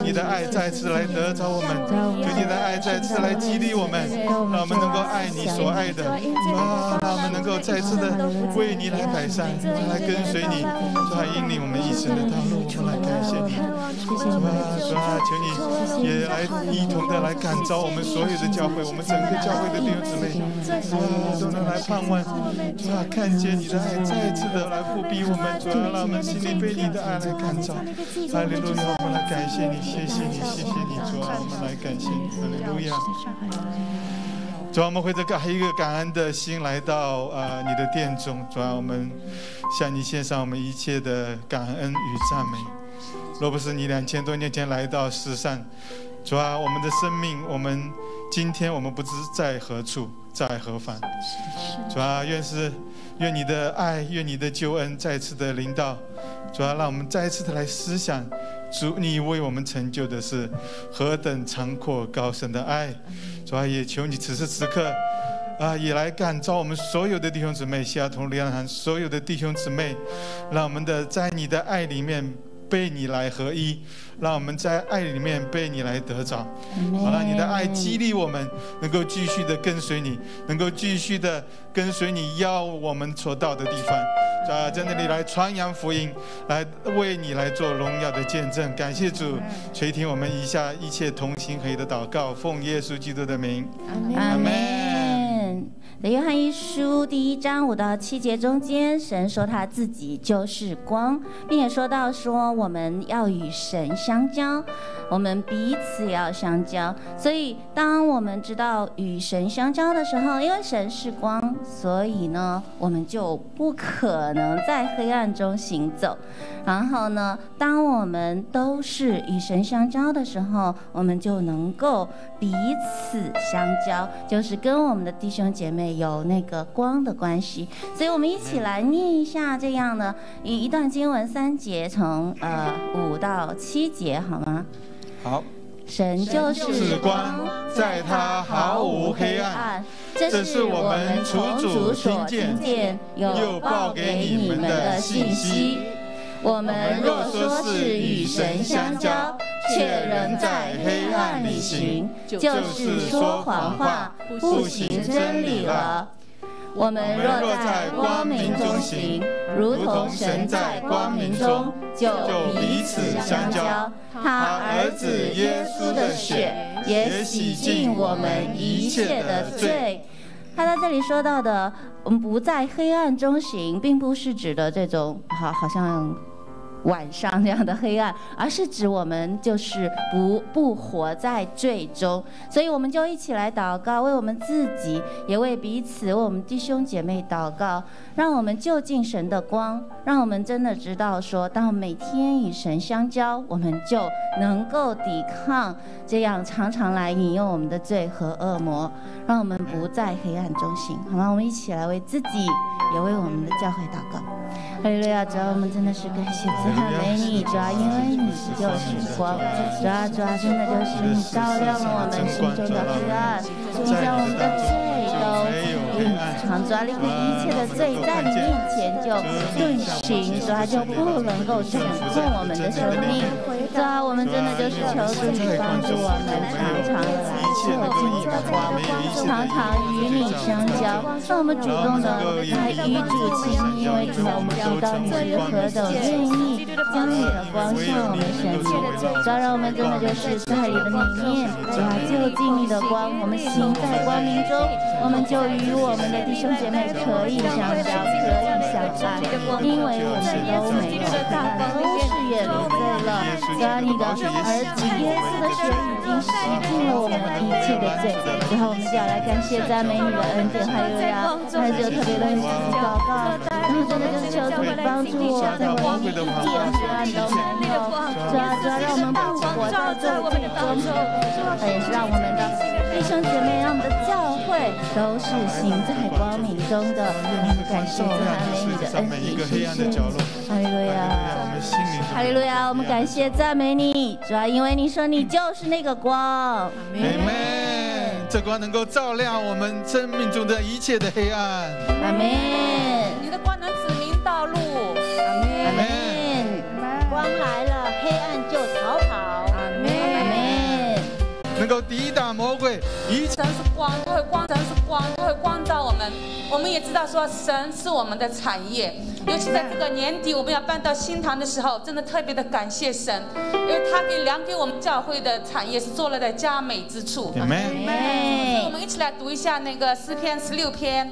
你的爱再次来得着我们，求你的爱再次来激励我们，让我们能够爱你所爱的，让我们能够再次的为你来摆上，来跟随你，主啊，引领我们一生的道路。我们来感谢你，主啊，求你也来一同的来感召我们所有的教会，我们整个教会的弟兄姊妹，都能来盼望，主啊，看见你的爱再次的来复辟我们，主啊，让我们心里被你的爱来感召。哈利路亚，我们来感谢你，谢谢你，谢谢你，主啊，我们来感谢你，哈利路亚。主啊，我们会这个一个感恩的心来到你的殿中，主啊，我们向你献上我们一切的感恩与赞美。若不是你2000多年前来到世上，主啊，我们的生命，今天我们不知在何处，在何方。主啊，愿你的爱，愿你的救恩再次的临到。主啊，让我们再次的来思想，主你为我们成就的是何等长阔高深的爱。主啊，也求你此时此刻也来感召我们所有的弟兄姊妹，西雅图灵粮堂所有的弟兄姊妹，让我们在你的爱里面被你来合一，让我们在爱里面被你来得着。好，让你的爱激励我们，能够继续的跟随你，能够继续的跟随你要我们所到的地方。在那里来传扬福音，来为你来做荣耀的见证。感谢主垂听我们以下一切同心合一的祷告，奉耶稣基督的名， 阿们。在约翰一书第1章5到7节中间，神说他自己就是光，并且说到说我们要与神相交，我们彼此要相交。所以当我们知道与神相交的时候，因为神是光，所以呢我们就不可能在黑暗中行走。然后呢，当我们都是与神相交的时候，我们就能够彼此相交，就是跟我们的弟兄姐妹有那个光的关系。所以我们一起来念一下这样的一段经文3节，从5到7节，好吗？ 好。 神就是光，在他毫无黑暗，这是我们从主听见又报给你们的信息。我们若说是与神相交，却仍在黑暗里行，就是说谎话，不行真理了。我们若在光明中行，如同神在光明中，就彼此相交。他儿子耶稣的血也洗净我们一切的罪。 他在这里说到的，我们不在黑暗中行，并不是指的这种好像晚上这样的黑暗，而是指我们就是不活在罪中。所以我们就一起来祷告，为我们自己，也为彼此，为我们弟兄姐妹祷告，让我们就近神的光，让我们真的知道说，当我们每天与神相交，我们就能够抵抗这样常常来引诱我们的罪和恶魔，让我们不在黑暗中行，好吗？我们一起来为自己，也为我们的教会祷告。哈利路亚！主啊，我们真的是感谢赞美你，主啊，因为你就是光，主啊，真的就是你照亮了我们心中的黑暗，你将我们的罪都隐藏，主啊，离开一切的罪在你面前就遁形，主啊，就不能够掌控我们的生命。主啊，我们真的就是求主你帮助我们，常常的来就近你的光，常常与你相交，让我们主动的来与主亲密，因为主啊，我们知道你是何等愿意将你的光向我们生命。主啊，让我们真的就是在你的里面，主啊，就近你的光，我们行在光明中，我们就与我们的弟兄姐妹可以相交，可以相爱，因为我们都没有黑暗，都是远离罪了。主啊，你的儿子耶稣的血已经洗净了我们一切的罪。然后我们就要来感谢赞美你的恩典，哈利路亚！还有特别的为自己祷告，然后真的就是求主帮助我，在我们一点黑暗都没有。主啊，让我们不活在罪中，也是让我们的弟兄姐妹，让我们的教会都是行在光明中的。感谢赞美你的恩典，谢谢你，哈利路亚！哈利路亚！我们感谢赞美你，主啊，因为你说你就是那个光。阿门。这光能够照亮我们生命中的一切的黑暗。 阿门。 你的光能指明道路。 阿门。光来了，黑暗就逃跑。阿门。 能够抵挡魔鬼。 神是光，他会光；神是光，他会光照我们。我们也知道说，神是我们的产业。尤其在这个年底，我们要搬到新堂的时候，真的特别的感谢神，因为他量给我们教会的产业是做了在佳美之处。 阿们。 我们一起来读一下那个诗篇16篇。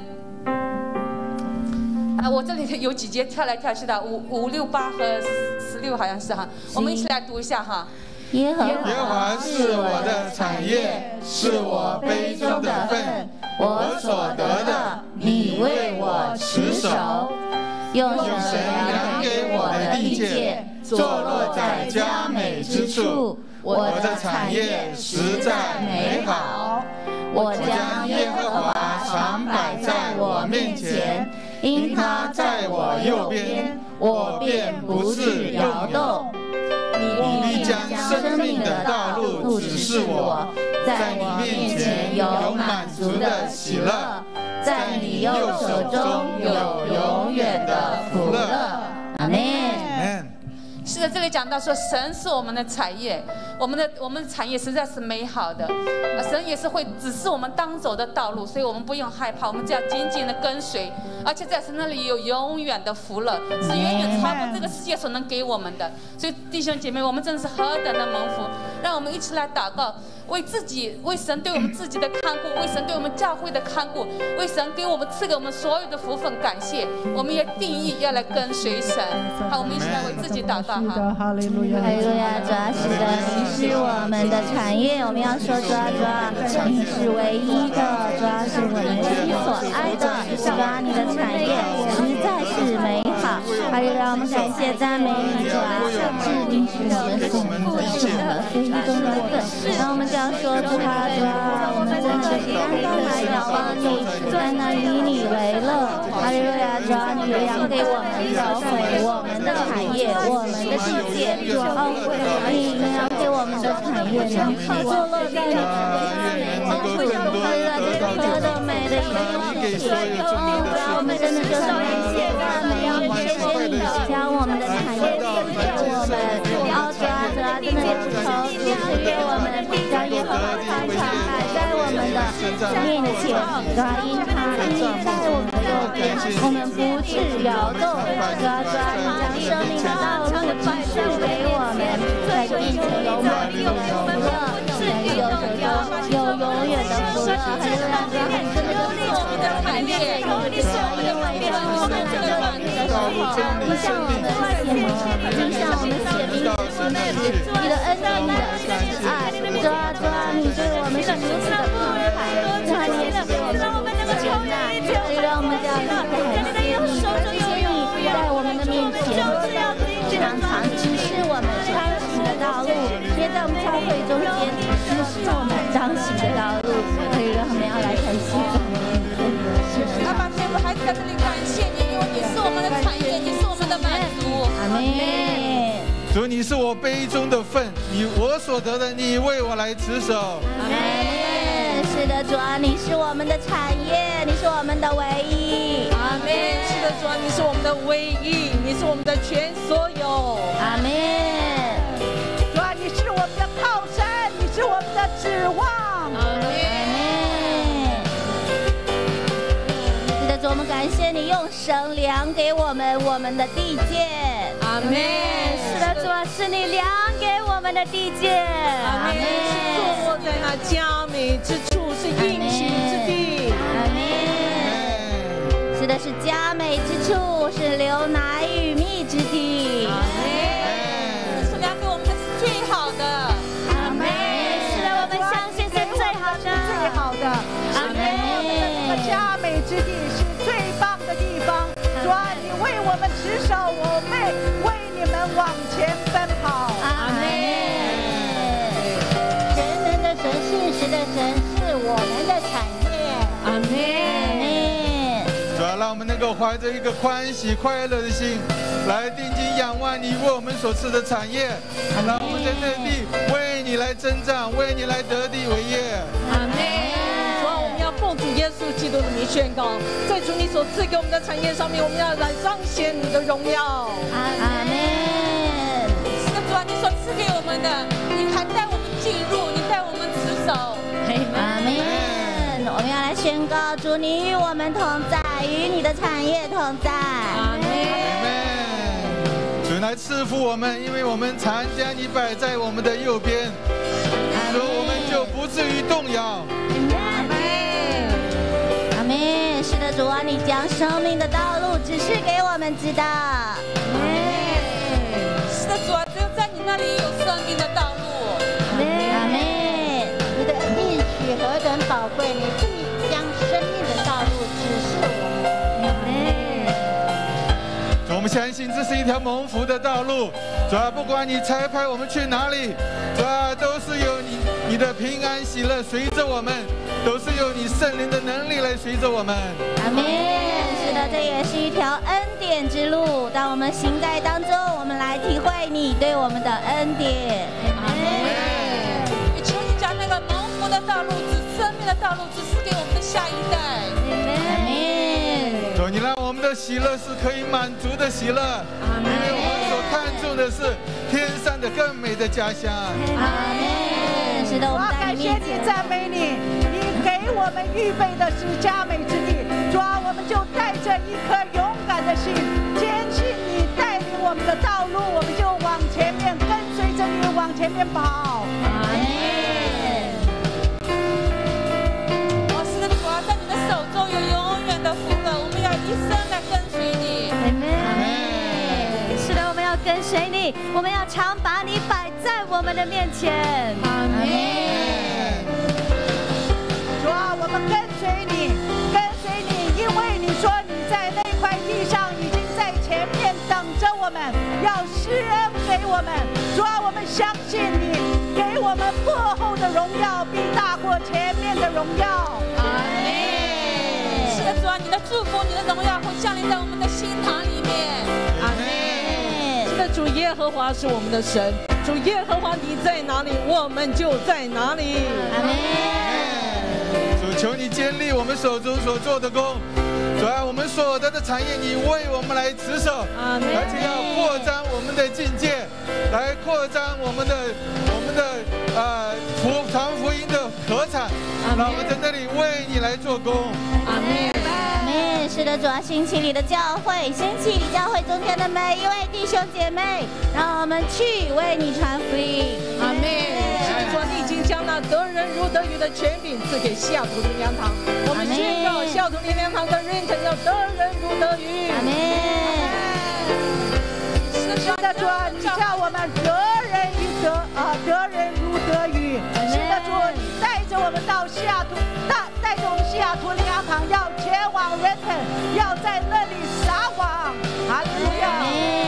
我这里有几节跳来跳去的，5、6、8和16好像是哈，我们一起来读一下哈。 耶和华是我的产业，是我杯中的份，我所得的，你为我持守。 用神量给我的地界，坐落在佳美之处，我的产业实在美好。 我将耶和华常摆在我面前，因他在我右边，我便不致摇动。 你必将生命的道路指示我，在你面前有满足的喜乐，在你右手中有永远的福乐。 阿们。 是的，这里讲到说，神是我们的产业，我们的产业实在是美好的，神也是会指示我们当走的道路，所以我们不用害怕，我们只要紧紧的跟随，而且在神那里有永远的福乐，是远远超过这个世界所能给我们的。所以弟兄姐妹，我们真的是何等的蒙福！让我们一起来祷告，为神对我们自己的看顾，为神对我们教会的看顾，为神给我们赐给我们所有的福分感谢。我们也定义要来跟随神。好，我们一起来为自己祷告。 哈利路亚，主啊，是的，你是我们的产业，我们要说主啊，你是唯一的，主啊，是我们心所爱的，主啊，你的产业实在是美好。哈利路亚，我们感谢赞美你，主啊，是你是我们所赐的非中的份。然后我们就要说主啊，我们真的是单单来仰望你，单单以你为乐。哈利路亚，主啊，你量给我们的回我们的产业，我们的地界，你量给我们的产业，能坐落在你的地界，何等美的一个事情！我们真的就是感谢赞美你，谢谢你将我们的产业赐给我们。主啊，真的也是求主赐给我们，将耶和华常常摆在我们的面前，主啊，因他在我们的右边，我们不致摇动。主啊，你将生命的道路指示给我们，在面前有满足的福乐，在右手中有永远的福乐。哈利路亚，主啊，真的就是我们的产业，主啊，因为我们这个你的时候，你向我们显明，你向我们显明你的恩典，你的慈爱。主啊，你对我们是如此的慷慨，主啊，你是对我们如此的接纳，所以让我们这样子感谢你，在我们的面前常常指示我们彰行的道路，也在我们教会中间指示我们彰行的道路。所以让我们要来感谢阿爸天父，孩子在这里感谢你，因为你是我们的产业，你是我们的满足。 阿门。 主，你是我杯中的份，我所得的，你为我来持守。 阿门。是的，主啊，你是我们的产业，你是我们的唯一。 阿门。是的，主啊，你是我们的唯一，你是我们的全所有。 阿门。 主啊，你是我们的靠山，你是我们的指望。 阿门。是的，主，我们感谢你用神量给我们的地界。 阿门。 是的，主啊，是你量给我们的地界。 阿门。是坐落在那佳美之处，是应许之地。 阿门。是的，是佳美之处，是流奶与蜜之地。 阿门。是量给我们的是最好的。 阿门。是的，我们相信是最好的， 最好的。 阿门。 这个佳美之地是最棒的地方。主啊，你为我们持守，我们为你们往前奔跑。 阿门。全能的神，信实的神，是我们的产业。 阿门。 主啊，让我们能够怀着一个欢喜快乐的心，来定睛仰望你为我们所赐的产业，让我们在这地为你来征战，为你来得地为业。 阿门。主啊，我们要奉主耶稣基督的名宣告，在主你所赐给我们的产业上面，我们要来彰显你的荣耀。 阿门。 是的，主啊，你所赐给我们的，你还带我们进入，你带我们持守， 宣告，主你与我们同在，与你的产业同在。阿门。 主来赐福我们，因为我们常将你摆在我们的右边，所以我们就不至于动摇。 阿门。是的，主啊，你将生命的道路指示给我们知道。阿门。 是的，主啊，只有在你那里有生命的道路。 阿门。 你的应许何等宝贵，你必将生命的道路指示我们。 主，我们相信这是一条蒙福的道路。主啊，不管你差派我们去哪里，主啊，都是有你的平安喜乐随着我们，都是有你圣灵的能力来随着我们。 阿门。是的，这也是一条恩典之路。当我们行在当中，我们来体会你对我们的恩典。阿门。 也求你将那个蒙福的道路、生命的道路指示给我们的下一代。 阿门。 主，你让我们的喜乐是可以满足的喜乐，因为我们所看重的是天上的更美的家乡。 阿门。是的，我们在感谢你，赞美你，你给我们预备的是佳美之地。主啊，我们就带着一颗勇敢的心，坚信你带领我们的道路，我们就往前面跟随着你往前面跑。 阿门。 是的，主啊，在你的手中有永远的福乐，我们要一生来跟随你。 阿门。是的，我们要跟随你，我们要常把你摆在我们的面前。阿门。 主啊，我们跟随你，因为你说你在那块地上已经在前面等着我们，要施恩给我们。主啊，我们相信你给我们幕后的荣耀必大过前面的荣耀。 阿门。是的，主啊，你的祝福、你的荣耀会降临在我们的心堂里面。 阿门。 是的，主耶和华是我们的神，主耶和华你在哪里，我们就在哪里。 阿门。 主，求你坚立我们手中所做的工。主啊，我们所得的产业，你为我们来持守，而且要扩张我们的境界，来扩张我们的传福音的禾场，让我们在那里为你来做工。 阿门。阿门。是的，主啊，兴起你的教会，兴起你教会中间的每一位弟兄姐妹，让我们去为你传福音。 阿门。主啊，你已经将那得人如得鱼的权柄赐给西雅图灵粮堂，我们宣告西雅图灵粮堂的人要得人如得鱼。 阿门。 是的，主啊，你叫我们得人如得鱼。是的，主，你带着我们到西雅图，带着我们西雅图灵粮堂要前往Renton，要在那里撒网。哈利路亚。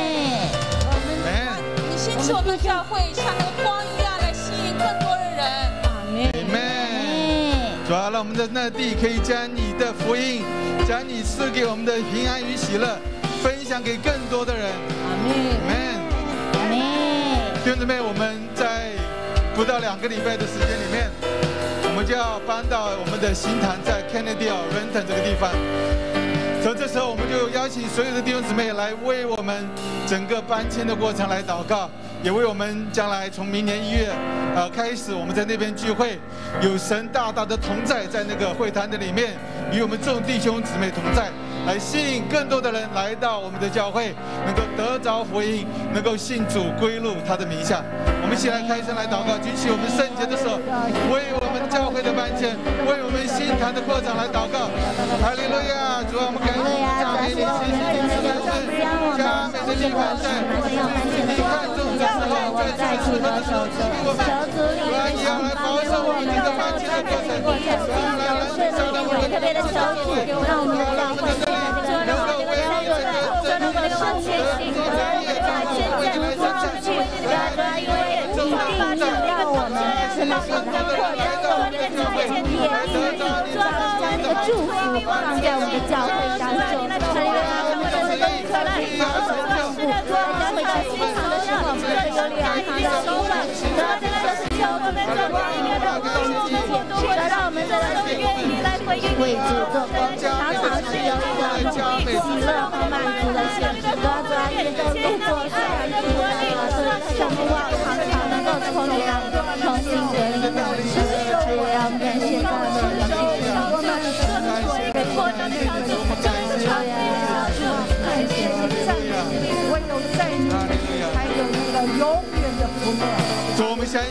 你兴起我们的教会，像那个光一样来吸引更多的人。 阿门。 主啊，让我们的那地可以将你的福音，将你赐给我们的平安与喜乐，分享给更多的人。 阿门。 阿门。 弟兄姊妹，我们在不到2个礼拜的时间里面，我们就要搬到我们的新堂，在 Kennedale Renton 这个地方。所以这时候，我们就邀请所有的弟兄姊妹来为我们整个搬迁的过程来祷告，也为我们将来从明年1月开始，我们在那边聚会，有神大大的同在在那个会堂的里面，与我们众弟兄姊妹同在，来吸引更多的人来到我们的教会，能够得着福音，能够信主归入他的名下。我们一起来开声来祷告，举起我们圣洁的手，为我们教会的搬迁，为我们新堂的扩展来祷告。哈利路亚！主啊，我们感谢你，赞美你，谢谢你的恩赐，加美的地方在，你看中的时候，在最适合的时候赐给我们。主啊，你要来保守我们的搬迁的过程，主啊，来让我们特别的小组，让我们的教会能够为你能够顺前行，在前进出去，因为你定义要我们真的是能够扩张我们的教会，也定义将你的祝福放在我们的教会当中。我们真的都可以保守照顾，在回到新堂的时候，这里有2堂的希望，然后真的是求我们做光一个的光之前，让我们真的都愿意来为主做工，常常是有一个喜乐和满足的心，主要也都路过虽然辛苦，所以希望常常能够从你那里重新得力的主，我要感谢赞美，谢谢我们。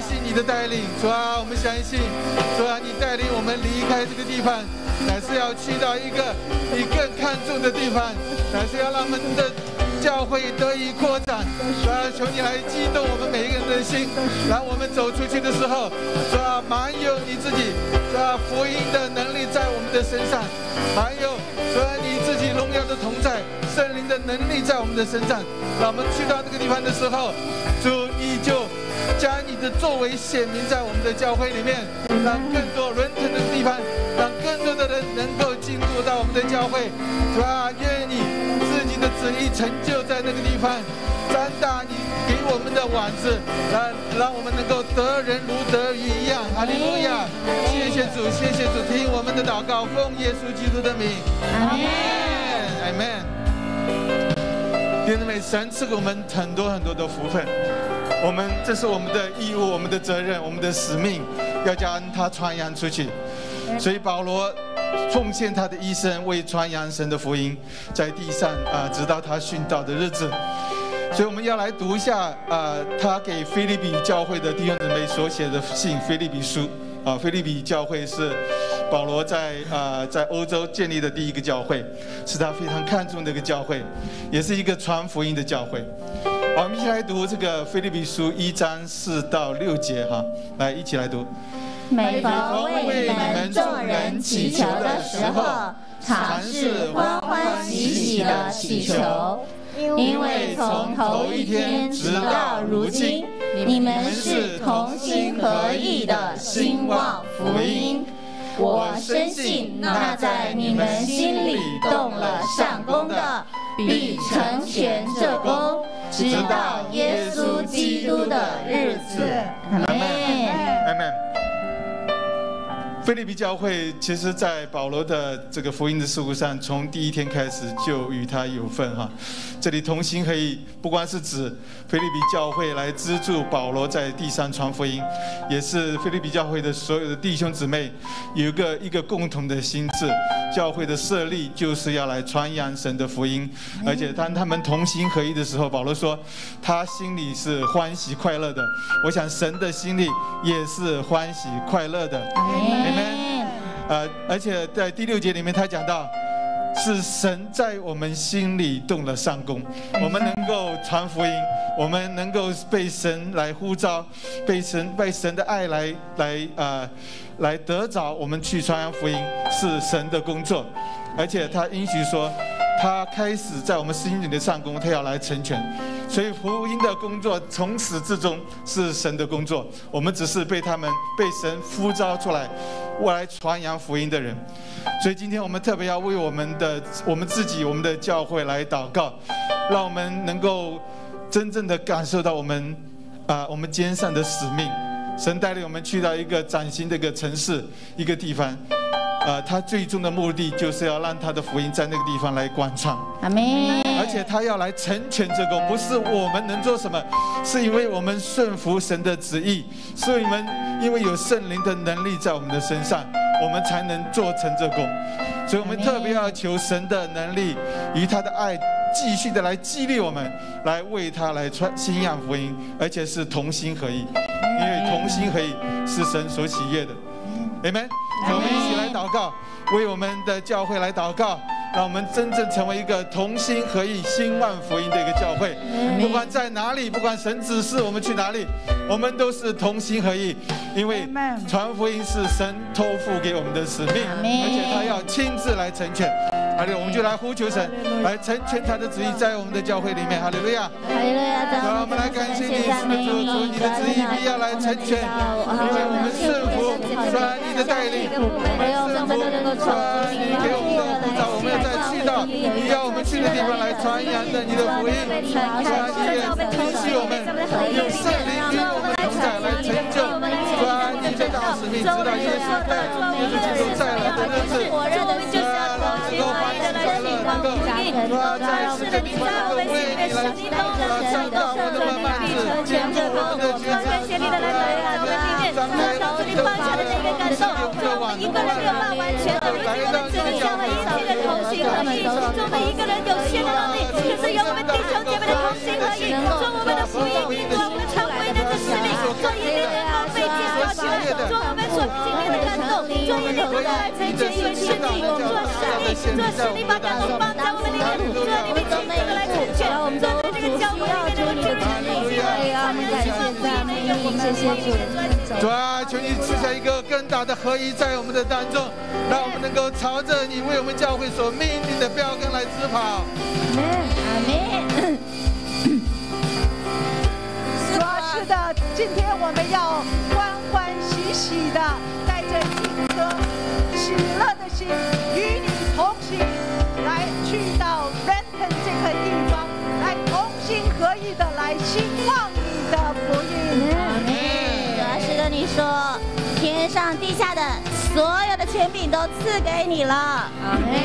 信你的带领，主啊，我们相信，主啊，你带领我们离开这个地方，乃是要去到一个你更看重的地方，乃是要让我们的教会得以扩展。主啊，求你来激动我们每一个人的心，让我们走出去的时候，主啊，满有你自己，主啊，福音的能力在我们的身上，满有主啊你自己荣耀的同在，圣灵的能力在我们的身上。让我们去到那个地方的时候，主你就将你的作为显明在我们的教会里面，让更多人腾的地方，让更多的人能够进入到我们的教会。主啊，愿你自己的旨意成就在那个地方，张大你给我们的网子，让我们能够得人如得鱼一样。哈利路亚！谢谢主，谢谢主，听我们的祷告，奉耶稣基督的名。阿门，阿门。弟兄们，神赐给我们很多很多的福分，这是我们的义务，我们的责任，我们的使命，要将它传扬出去。所以保罗奉献他的一生为传扬神的福音，在地上直到他殉道的日子。所以我们要来读一下他给腓立比教会的弟兄姊妹所写的信《腓立比书》腓立比教会是保罗在欧洲建立的第一个教会，是他非常看重的一个教会，也是一个传福音的教会。我们一起来读这个《腓立比书》1章4到6节来一起来读。 每逢为你们众人祈求的时候，常是欢欢喜喜的祈求，因为从头一天直到如今，你们是同心合意的兴旺福音。我深信那在你们心里动了善功的，必成全这功，直到耶稣基督的日子。阿门。 阿门。腓立比教会其实在保罗的这个福音的事务上，从第一天开始就与他有份这里同心合意，不光是指腓立比教会来资助保罗在地上传福音，也是腓立比教会的所有的弟兄姊妹有一个共同的心志。教会的设立就是要来传扬神的福音，而且当他们同心合意的时候，保罗说他心里是欢喜快乐的。我想神的心里也是欢喜快乐的。而且在第6节里面他讲到，是神在我们心里动了善功，我们能够传福音，我们能够被神来呼召，被神的爱来得着，我们去传扬福音，是神的工作。而且他应许说，他开始在我们心里的善功，他要来成全。所以福音的工作从始至终是神的工作，我们只是被神呼召出来传扬福音的人。所以今天我们特别要为我们自己、我们的教会来祷告，让我们能够真正的感受到我们肩上的使命。神带领我们去到一个崭新的一个城市、一个地方，他最终的目的就是要让他的福音在那个地方来广传。 阿门。 而且他要来成全这功，不是我们能做什么，是因为我们顺服神的旨意，是因为有圣灵的能力在我们的身上，我们才能做成这功。所以我们特别要求神的能力与他的爱继续的来激励我们，来为他来宣扬福音，而且是同心合意，因为同心合意是神所喜悦的。Amen。我们一起来祷告，为我们的教会来祷告，让我们真正成为一个同心合意、兴旺福音的一个教会。不管在哪里，不管神指示我们去哪里，我们都是同心合意，因为传福音是神托付给我们的使命，而且他要亲自来成全。哈利路亚，我们就来呼求神，来成全他的旨意在我们的教会里面。哈利路亚， 哈利路亚！ 让我们来感谢你，是的主，你的旨意必要来成全，因为我们顺服你的带领，我们顺服你给我们的呼召，我们要再去到你要我们去的地方来传扬的你的福音。你也允许我们用圣灵与我们同在，来成就你的大使命，直到耶稣基督再来的日子。能够欢喜快乐，能够在世的地方能够为你来上到我们的幔子，坚固我们的决心，感谢你的来到我们里面，脑子里放下的那个感受，我们一个人没有办法完全的，我们只能教会一切的同心合意，做每一个人有限的能力，可是有我们弟兄姐妹的同心合意，做我们的福音，做我们的常规。 的生命，做一切能够被建造起来，做我们所经历的感动，做一切能够来成全一个生命，做生命把感动放在我们里面，做你们亲自的来成全，做在这个教会里面能够成全你们的心。 感谢赞美你，谢谢主。 主啊，求你赐下一个更大的合一在我们的当中，让我们能够朝着你为我们教会所命令的标杆来直跑。 阿门。 主啊，是的，今天我们要欢欢喜喜的带着一颗喜乐的心，与你同行，来去到 Renton 这个地方，来同心合意的来兴旺你的福音。 阿门。主啊，是的，你说天上地下的所有的权柄都赐给你了。阿门。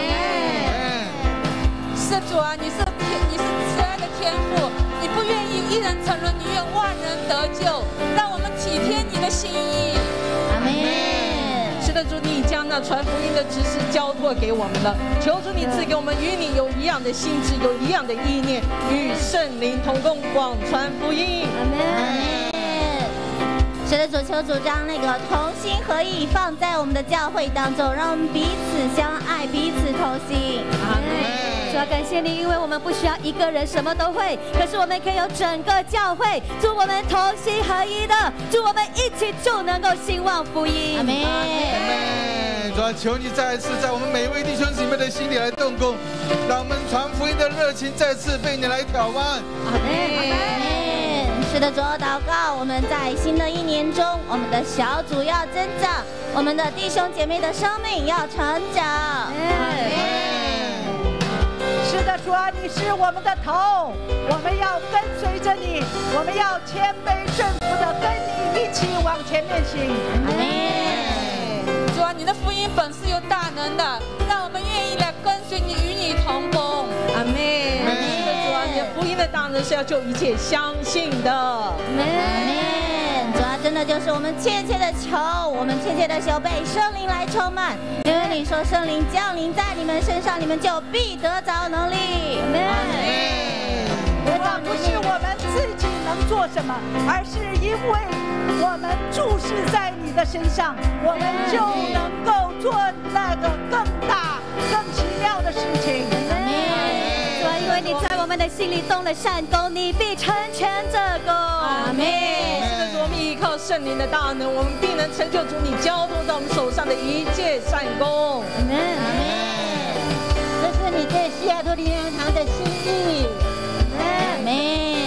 是主啊，你是慈爱的天父，你不愿意一人沉沦，你愿万人得救，让我们体贴你的心意。 阿门。 是的，主，你将那传福音的指示交托给我们了，求主你赐给我们与你有一样的心智，有一样的意念，与圣灵同工，广传福音。 阿门。是的，主，求主将那个同心合意放在我们的教会当中，让我们彼此相爱，彼此同心。 阿门。主要感谢你，因为我们不需要一个人什么都会，可是我们可以有整个教会，祝我们同心合一的，祝我们一起就能够兴旺福音。 阿门。 主啊，求你再次在我们每一位弟兄姊妹的心里来动工，让我们传福音的热情再次被你来挑旺。 阿门。是的，主，祷告我们在新的一年中，我们的小组要增长，我们的弟兄姐妹的生命要成长。阿门。 是的，主啊，你是我们的头，我们要跟随着你，我们要谦卑顺服的跟你一起往前面行。 阿门。 主啊，你的福音本是有大能的，让我们愿意来跟随你，与你同工。 阿门。是的，主啊，你的福音的大能是要救一切相信的。阿门。主啊，真的就是我们切切的求，我们切切的求被圣灵来充满，因为你说圣灵降临在你们身上，你们就必得着能力。阿门。 不是我们自己能做什么，而是因为我们注视在你的身上，我们就能够做那个更大、更奇妙的事情。 主啊，因为你在我们的心里动了善功，你必成全这功。 阿门。 是的，主，我们依靠圣灵的大能，我们必能成就主你交托在我们手上的一切善功。 阿门。阿门。 这是你对西雅图灵粮堂的心意。 阿门。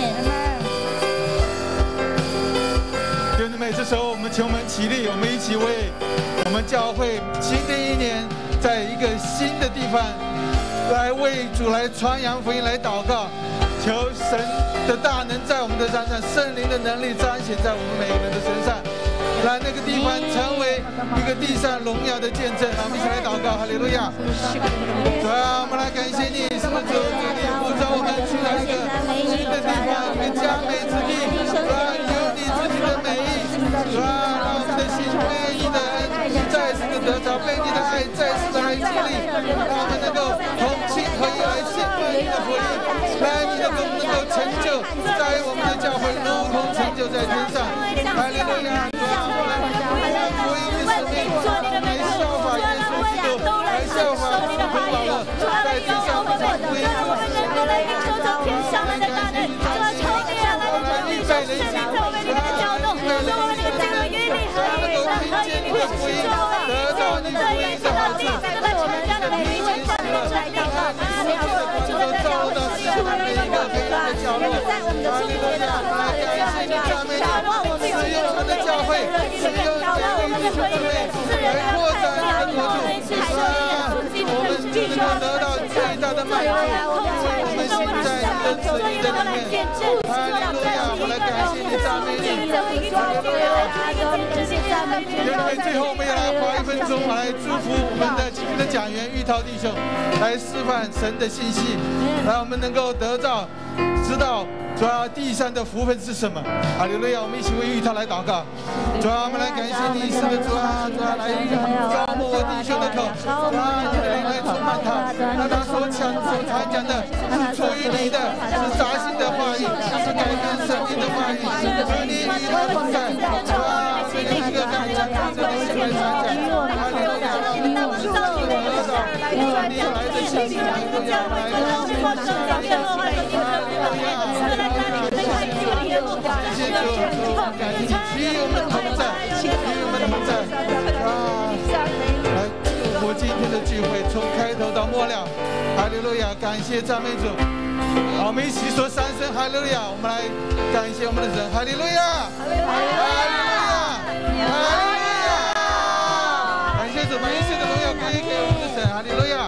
弟兄们，这时候我们请我们起立，我们一起为我们教会新的一年，在一个新的地方，来为主来传扬福音，来祷告，求神的大能在我们的身上，圣灵的能力彰显在我们每个人的身上，让那个地方成为一个地上荣耀的见证。让我们一起来祷告，哈利路亚！主啊，我们来感谢你，是的主，你呼召我们去到一个新的地方，一个佳美之地。主啊，有你自己的美意。主啊，让我们的心被你的恩再次的得着，被你的爱再次的来激励，让我们能够同心合意来兴奋你的福音，让你的功能够成就在我们的教会，如同成就在天上。哈利路亚！主啊，我们福音的使命，来效法耶稣基督，来效法我们的保罗，在天上传福音， 我们能够来领受这天上来的大能，主啊，求你啊，来领受圣灵在我们里面的搅动，使我们能够进入与你合一，合一里面去做啊，得到你的福音的好处，在我们家的每一位家里来祷告，我们要做主的教会，使我们能够在我们的中间的和我们的教会，盼望我们使用我们的教会，使用我们的会友，来扩展你的国度， 我们就是要得到最大的满足。我们现在跟随你的里面，哈利路亚！我来感谢你，赞美你。最后我们也来花1分钟，来祝福我们的今天的讲员玉涛弟兄，来示范神的信息，让我们能够得到知道主啊地上的福分是什么。哈利路亚！我们一起为玉涛来祷告。主啊，我们来感谢你，是的主啊，主啊，来招募我弟兄的口，主啊，你的灵来充满满他，让他所参讲的是出于你的，是扎心的话语，是改变生命的话语。求你与他同在，哇！每一个刚才讲的都是来传讲，哈利路亚！你来的信息，哈利路亚！来的信息，哈利路亚！谢谢主，感谢你与我们同在，与我们同在。来祝福今天的聚会，从开头到末了，哈利路亚！感谢赞美主。好，我们一起说三声哈利路亚，我们来感谢我们的神，哈利路亚，哈利路亚，哈利路亚，感谢主，把一切的荣耀归给我们的神，哈利路亚。